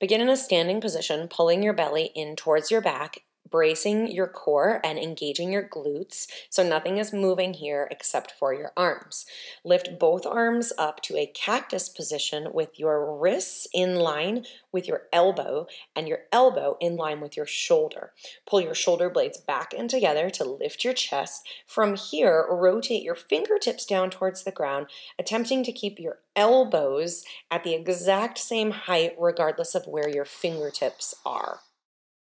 Begin in a standing position, pulling your belly in towards your back, bracing your core and engaging your glutes, so nothing is moving here except for your arms. Lift both arms up to a cactus position with your wrists in line with your elbow and your elbow in line with your shoulder. Pull your shoulder blades back and together to lift your chest. From here, rotate your fingertips down towards the ground, attempting to keep your elbows at the exact same height regardless of where your fingertips are.